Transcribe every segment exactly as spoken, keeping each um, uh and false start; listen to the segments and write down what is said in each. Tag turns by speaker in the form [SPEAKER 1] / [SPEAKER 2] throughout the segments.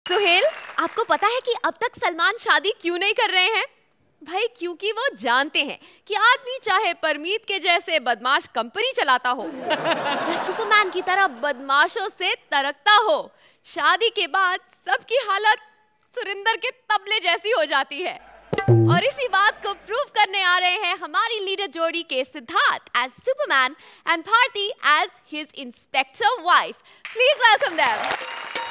[SPEAKER 1] सुहेल, आपको पता है कि अब तक सलमान शादी क्यों नहीं कर रहे हैं? भाई क्योंकि वो जानते हैं कि आदमी चाहे परमीत के जैसे बदमाश कंपनी चलाता हो या सुपरमैन की तरह बदमाशों से तरकता हो, शादी के बाद सबकी हालत सुरिंदर के तबले जैसी हो जाती है। और इसी बात को प्रूव करने आ रहे हैं हमारी लीडर जोड़ी के Siddharth as Superman and Bharti as his inspector wife. Please welcome them.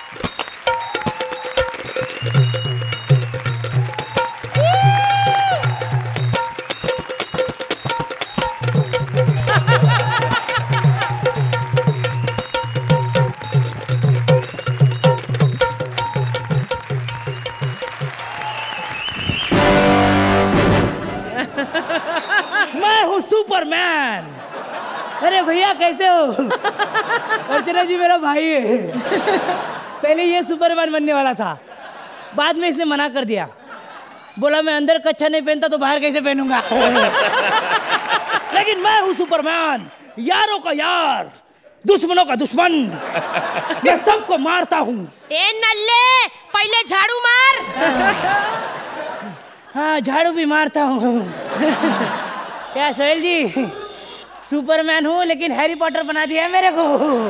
[SPEAKER 2] Superman. अरे भैया कैसे हो? अर्चना जी मेरा भाई है। पहले ये सुपरमैन बनने वाला था, बाद में इसने मना कर दिया, बोला मैं अंदर कच्छा नहीं पहनता तो बाहर कैसे पहनूंगा। लेकिन मैं हूँ सुपरमैन, यारों का यार, दुश्मनों का दुश्मन। मैं सबको मारता हूँ।
[SPEAKER 3] ए नल्ले, पहले झाड़ू मार।
[SPEAKER 2] हाँ झाड़ू भी मारता हूँ। क्या सोहेल जी, सुपरमैन हूँ लेकिन हैरी पॉटर बना दिया है मेरे को।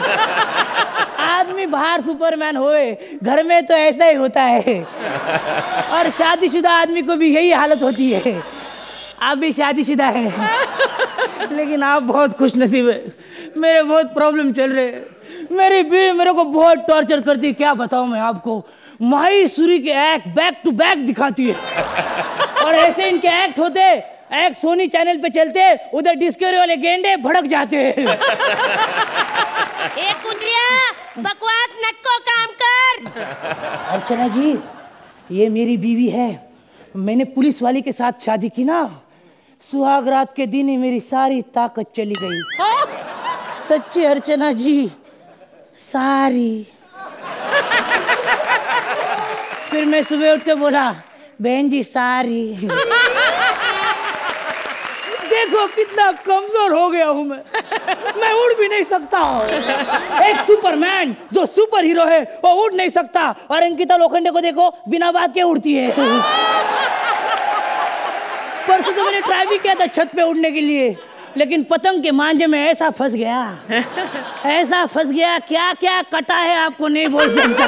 [SPEAKER 2] आदमी बाहर सुपरमैन होए, घर में तो ऐसा ही होता है। और शादीशुदा आदमी को भी यही हालत होती है। आप भी शादीशुदा हैं, लेकिन आप बहुत खुशनसीब है। मेरे बहुत प्रॉब्लम चल रहे हैं। मेरी बीवी मेरे को बहुत टॉर्चर करती है, क्या बताऊँ मैं आपको। माहेश्वरी के एक्ट बैक टू बैक दिखाती है, और ऐसे इनके एक्ट होते एक सोनी चैनल पे चलते, उधर डिस्कवरी वाले गेंडे भड़क जाते हैं।
[SPEAKER 3] ए कुंदरिया, बकवास नक्को काम कर।
[SPEAKER 2] अर्चना जी, ये मेरी बीवी है। मैंने पुलिस वाली के साथ शादी की ना, सुहाग रात के दिन ही मेरी सारी ताकत चली गई। सच्ची अर्चना जी, सारी। फिर मैं सुबह उठ के बोला, बहन जी सारी। देखो कितना कमजोर हो गया हूँ मैं मैं उड़ भी नहीं सकता। एक सुपरमैन जो सुपर हीरो है वो उड़ नहीं सकता, और अंकिता लोखंडे को देखो बिना बात के उड़ती है। परसों तो मैंने ट्राई भी किया था छत पे उड़ने के लिए, लेकिन पतंग के मांझे में ऐसा फंस गया, ऐसा फंस गया, क्या क्या कटा है आपको नहीं बोल सकता।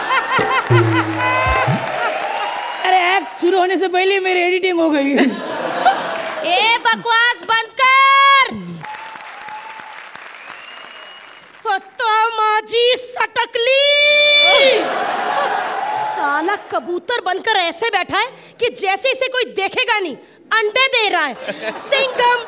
[SPEAKER 2] अरे एक्ट शुरू होने से पहले मेरी एडिटिंग हो गई।
[SPEAKER 3] ए बकवास बंद कर। माजी सटकली, साला कबूतर बनकर ऐसे बैठा है कि जैसे इसे कोई देखेगा नहीं, अंडे दे रहा है। सिंघम।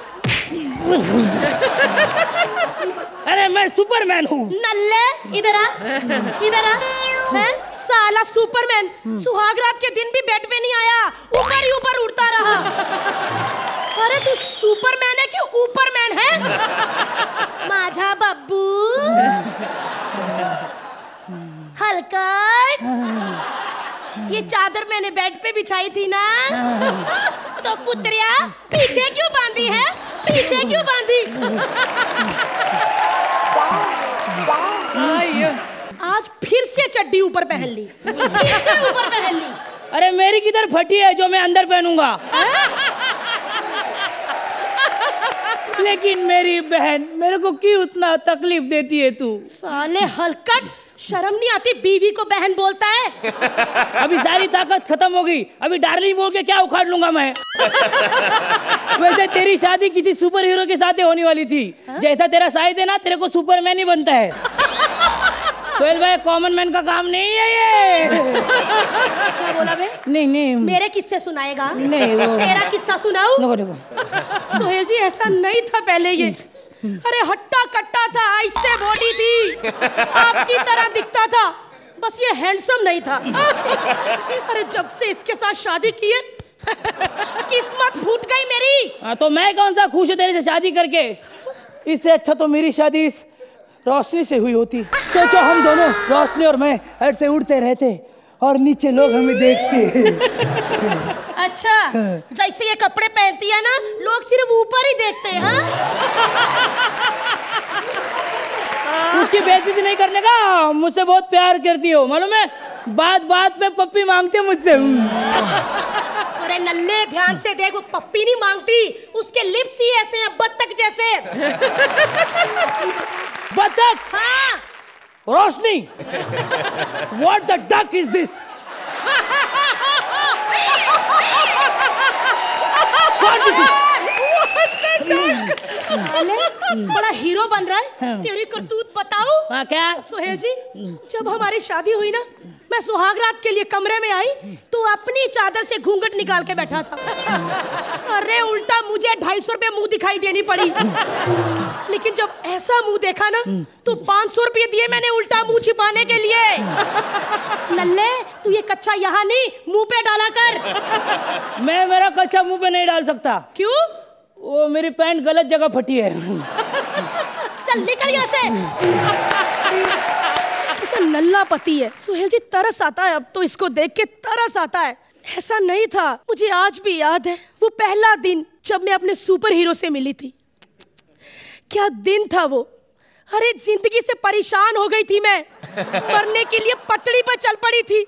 [SPEAKER 2] अरे मैं सुपरमैन हूँ।
[SPEAKER 3] नल्ले इधर आ, इधर आ। हैं? साला सुपरमैन सुहाग रात के दिन भी बेड पे नहीं आया, ऊपर ही ऊपर उड़ता रहा। अरे तू सुपरमैन है कि ऊपरमैन है? माझा बब्बू हलकट, ये चादर मैंने बेड पे बिछाई थी ना, तो कुतरिया पीछे क्यों बांधी है? पीछे क्यों बांधी? आज फिर से चड्डी ऊपर पहन ली, फिर से ऊपर पहन ली।
[SPEAKER 2] अरे मेरी किधर फटी है जो मैं अंदर पहनूंगा? लेकिन मेरी बहन मेरे को क्यों उतना तकलीफ देती है तू?
[SPEAKER 3] साले हलकट, शर्म नहीं आती बीवी को बहन बोलता है?
[SPEAKER 2] अभी सारी ताकत खत्म हो गई, अभी डार्लिंग बोल के क्या उखाड़ लूंगा मैं। वैसे तेरी शादी किसी सुपर हीरो के साथ होने वाली थी। हा? जैसा तेरा साइज है ना, तेरे को सुपरमैन ही बनता है। सोहेल भाई, कॉमन मैन का काम नहीं है ये।
[SPEAKER 3] क्या बोला बे?
[SPEAKER 2] नहीं नहीं, मेरे
[SPEAKER 3] किस्से सुनाएगा?
[SPEAKER 2] नहीं वो...
[SPEAKER 3] तेरा किस्सा सुनाऊं?
[SPEAKER 2] देखो देखो
[SPEAKER 3] सोहेल जी, ऐसा नहीं था पहले ये। अरे हट्टा कट्टा था, ऐसे बॉडी थी, आपकी तरह दिखता था, बस ये हैंडसम नहीं था। अरे जब से इसके साथ शादी की है, किस्मत फूट गई मेरी।
[SPEAKER 2] हाँ तो मैं कौन सा खुश हूँ तेरे से शादी करके? इससे अच्छा तो मेरी शादी इस रोशनी से हुई होती। सोचो हम दोनों, रोशनी और मैं, ऐसे उड़ते रहते और नीचे लोग हमें देखते।
[SPEAKER 3] अच्छा, जैसे ये कपड़े पहनती है ना, लोग सिर्फ ऊपर ही देखते हैं। हाँ?
[SPEAKER 2] उसकी बेइज्जती नहीं करने का, मुझसे बहुत प्यार करती हो मालूम है। बात बात पे पप्पी मांगते मुझसे।
[SPEAKER 3] अरे नल्ले ध्यान से देख, वो पप्पी नहीं मांगती, उसके लिप्स ही ऐसे हैं बत्तख जैसे।
[SPEAKER 2] बत्तख?
[SPEAKER 3] हाँ।
[SPEAKER 2] रोशनी, what the duck is this?
[SPEAKER 3] साले, बड़ा हीरो बन रहा है। तेरी करतूत बताऊं?
[SPEAKER 2] हाँ क्या?
[SPEAKER 3] सोहेल जी, जब हमारी शादी हुई ना, मैं सुहाग रात के लिए कमरे में आई तो अपनी चादर से घूंघट निकाल के बैठा था। अरे उल्टा मुझे ढाई सौ रुपये मुंह दिखाई देनी पड़ी। लेकिन जब ऐसा मुंह देखा ना तो पाँच सौ रुपये दिए मैंने उल्टा मुंह छिपाने के लिए। नल्ले, तू ये कच्चा यहाँ नहीं, मुंह पे डाला कर।
[SPEAKER 2] मैं मेरा कच्चा मुंह पे नहीं डाल सकता।
[SPEAKER 3] क्यों?
[SPEAKER 2] वो मेरी पैंट गलत जगह फटी है।
[SPEAKER 3] चल निकल यहाँ से। ऐसा नल्ला पति है। सुहेल जी, तरस आता है अब तो, इसको देख के तरस आता है। ऐसा नहीं था। मुझे आज भी याद है वो पहला दिन जब मैं अपने सुपर हीरो से मिली थी। क्या दिन था वो। अरे जिंदगी से परेशान हो गई थी मैं, मरने के लिए पटड़ी पर चल पड़ी थी।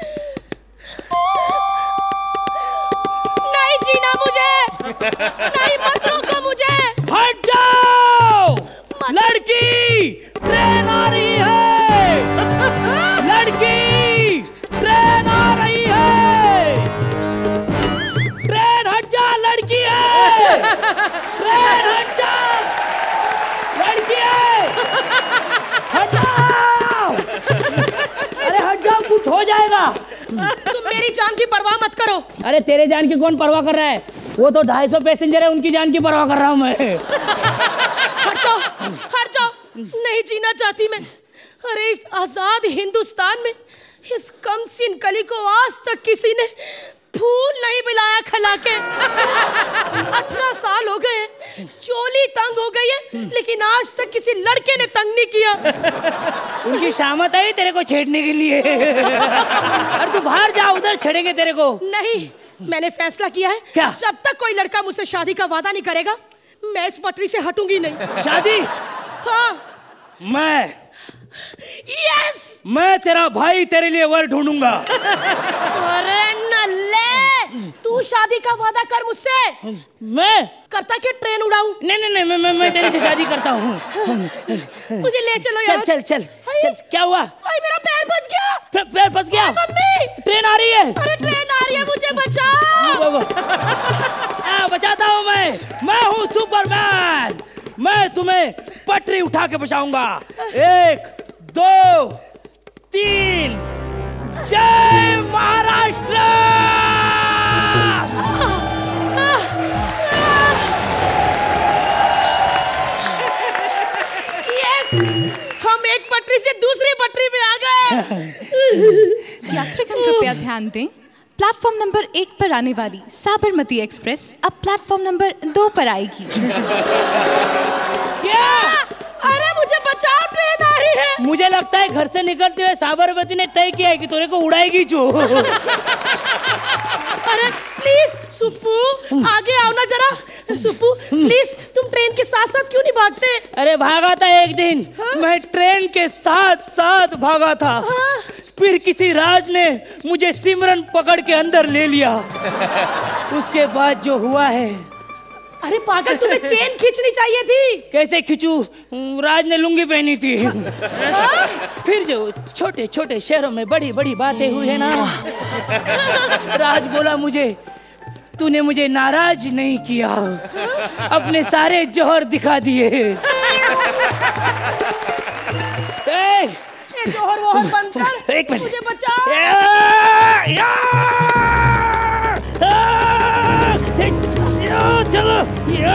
[SPEAKER 3] नहीं जीना मुझे, नहीं मत रोको मुझे।
[SPEAKER 2] हट जाओ लड़की, ट्रेन आ रही है। लड़की, ट्रेन आ रही है। ट्रेन हट जा, लड़की है। ट्रेन हट जा, लड़की है। हट जाओ। अरे हट जाओ, कुछ हो जाएगा।
[SPEAKER 3] तुम मेरी जान की परवाह मत करो।
[SPEAKER 2] अरे तेरे जान की कौन परवाह कर रहा है? वो तो ढाई सौ पैसेंजर है, उनकी जान की परवाह कर रहा हूँ मैं।
[SPEAKER 3] हट जाओ, हट जाओ। नहीं जीना चाहती मैं। अरे इस आजाद हिंदुस्तान में इस कमसिन कली को आज तक किसी ने फूल नहीं मिलाया खिला के। अठारह साल हो गए, चोली तंग हो गई है, लेकिन आज तक किसी लड़के ने तंग नहीं किया।
[SPEAKER 2] उनकी शामत आई तेरे को छेड़ने के लिए। अरे तू बाहर जा, उधर छेड़ेंगे तेरे को।
[SPEAKER 3] नहीं, मैंने फैसला किया है।
[SPEAKER 2] क्या?
[SPEAKER 3] जब तक कोई लड़का मुझसे शादी का वादा नहीं करेगा, मैं इस पटरी से हटूंगी नहीं।
[SPEAKER 2] शादी?
[SPEAKER 3] हाँ।
[SPEAKER 2] मैं
[SPEAKER 3] यस,
[SPEAKER 2] मैं तेरा भाई तेरे लिए वर ढूंढूंगा।
[SPEAKER 3] अरे नल्ले, तू शादी का वादा कर मुझसे।
[SPEAKER 2] मैं
[SPEAKER 3] करता क्या ट्रेन उड़ाऊं?
[SPEAKER 2] नहीं नहीं नहीं, मैं मैं, मैं तेरे से शादी करता हूँ।
[SPEAKER 3] मुझे ले चलो
[SPEAKER 2] चल
[SPEAKER 3] यार।
[SPEAKER 2] चल चल चल। क्या हुआ?
[SPEAKER 3] अरे मेरा पैर फंस गया।
[SPEAKER 2] पैर पैर फंस गया?
[SPEAKER 3] मम्मी,
[SPEAKER 2] ट्रेन आ रही है।
[SPEAKER 3] अरे ट्रेन आ रही है, मुझे बचाओ।
[SPEAKER 2] आ, बचाता हूँ मैं। मैं हूँ सुपरमैन। मैं तुम्हें पटरी उठा के बचाऊंगा। एक दो तीन, जय महाराष्ट्र।
[SPEAKER 3] यस, हम एक पटरी से दूसरी पटरी पे आ गए।
[SPEAKER 4] यात्रीगण कृपया ध्यान दें, प्लेटफॉर्म नंबर एक पर आने वाली साबरमती एक्सप्रेस अब प्लेटफॉर्म नंबर दो पर आएगी।
[SPEAKER 2] क्या?
[SPEAKER 3] अरे मुझे बचाओ, ट्रेन आ रही है।
[SPEAKER 2] मुझे लगता है घर से निकलते हुए साबरमती ने तय किया है कि तेरे को उड़ाएगी जो।
[SPEAKER 3] अरे प्लीज सुप्पू, आगे आओ ना जरा। सुप्पू प्लीज, तुम ट्रेन के साथ साथ क्यों नहीं भागते?
[SPEAKER 2] अरे भागा था एक दिन।
[SPEAKER 3] हाँ?
[SPEAKER 2] मैं ट्रेन के साथ साथ भागा था।
[SPEAKER 3] हाँ?
[SPEAKER 2] फिर किसी राज ने मुझे सिमरन पकड़ के अंदर ले लिया। उसके बाद जो हुआ है।
[SPEAKER 3] अरे पागल, तुम्हें चेन खींचनी चाहिए थी।
[SPEAKER 2] कैसे खींचू? राज ने लुंगी पहनी थी।
[SPEAKER 3] हाँ?
[SPEAKER 2] फिर जो छोटे छोटे शहरों में बड़ी बड़ी बातें हुई है ना, राज बोला मुझे, तूने मुझे नाराज नहीं किया, अपने सारे जौहर दिखा दिए।
[SPEAKER 3] ये जौहर वोहर बंद कर,
[SPEAKER 2] एक मिनट,
[SPEAKER 3] मुझे बचाओ।
[SPEAKER 2] चलो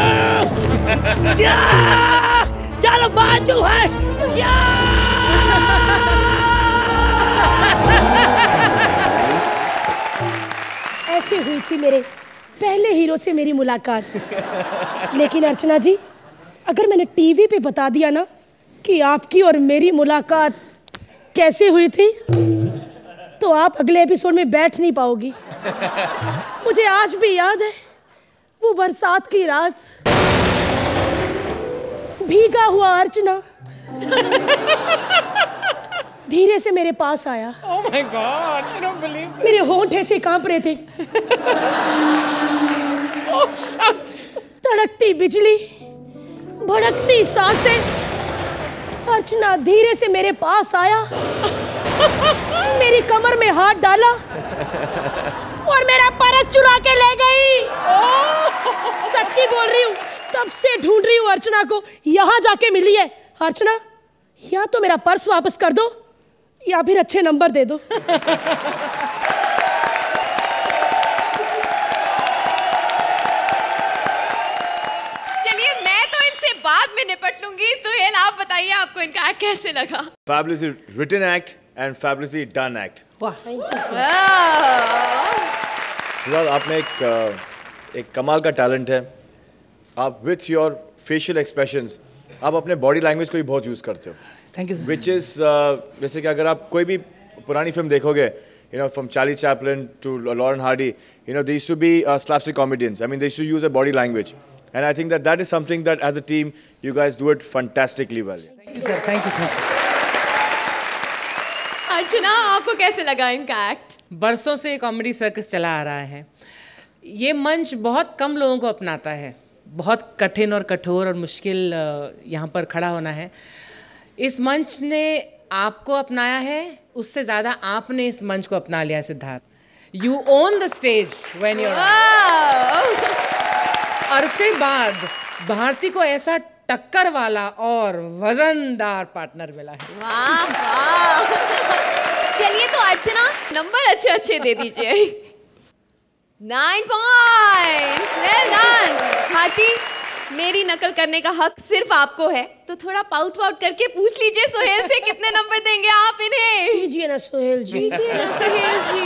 [SPEAKER 2] चलो, बाजू है।
[SPEAKER 3] ऐसे हुई थी मेरे पहले हीरो से मेरी मुलाकात। लेकिन अर्चना जी, अगर मैंने टीवी पे बता दिया ना कि आपकी और मेरी मुलाकात कैसे हुई थी, तो आप अगले एपिसोड में बैठ नहीं पाओगी। मुझे आज भी याद है वो बरसात की रात, भीगा हुआ अर्चना धीरे से मेरे पास आया।
[SPEAKER 2] Oh my God, I don't believe it.
[SPEAKER 3] मेरे होंठ ऐसे कांप रहे थे।
[SPEAKER 2] Oh shucks.
[SPEAKER 3] तड़कती बिजली, भड़कती सांसें। अर्चना धीरे से मेरे पास आया, मेरी कमर में हाथ डाला और मेरा पर्स चुरा के ले गई। सच्ची बोल रही हूँ, तब से ढूंढ रही हूँ अर्चना को, यहाँ जाके मिली है। अर्चना, या तो मेरा पर्स वापस कर दो या फिर अच्छे नंबर दे दो।
[SPEAKER 1] चलिए मैं तो इनसे बाद में निपट लूंगी। सुहेल आप बताइए आपको इनका एक्ट कैसे लगा?
[SPEAKER 5] Fabulously written act and fabulously done act.
[SPEAKER 2] वाह,
[SPEAKER 5] फिलहाल आप में एक uh, एक कमाल का टैलेंट है। आप with your facial expressions आप अपने बॉडी लैंग्वेज को भी बहुत यूज़ करते हो।
[SPEAKER 2] Thank you.
[SPEAKER 5] Which is uh, जैसे कि अगर आप कोई भी पुरानी फिल्म देखोगे, you know, from Charlie Chaplin to Lauren Hardy, you know, they used to be uh, slapstick comedians. I mean, they used to use a body language, and I think that that is something that as a team you guys do it fantastically well.
[SPEAKER 2] Thank you, sir. Thank you, thank you.
[SPEAKER 1] अर्चना आपको कैसे लगा इनका act?
[SPEAKER 6] बरसों से comedy circus चला आ रहा है। ये मंच बहुत कम लोगों को अपनाता है। बहुत कठिन और कठोर और मुश्किल यहाँ पर खड़ा होना है। इस मंच ने आपको अपनाया है, उससे ज़्यादा आपने इस मंच को अपना लिया Siddharth. You own the stage when you अरसे बाद भारती को ऐसा टक्कर वाला और वजनदार पार्टनर मिला है।
[SPEAKER 1] वाह वाह। चलिए तो अर्चना नंबर अच्छे अच्छे दे दीजिए। Nine point. Well done. Bharti, मेरी नकल करने का हक सिर्फ आपको है, तो थोड़ा पाउट वाउट करके पूछ लीजिए सुहेल से कितने नंबर देंगे आप इन्हें।
[SPEAKER 3] लीजिए ना सुहेल जी।
[SPEAKER 1] लीजिए ना सुहेल जी।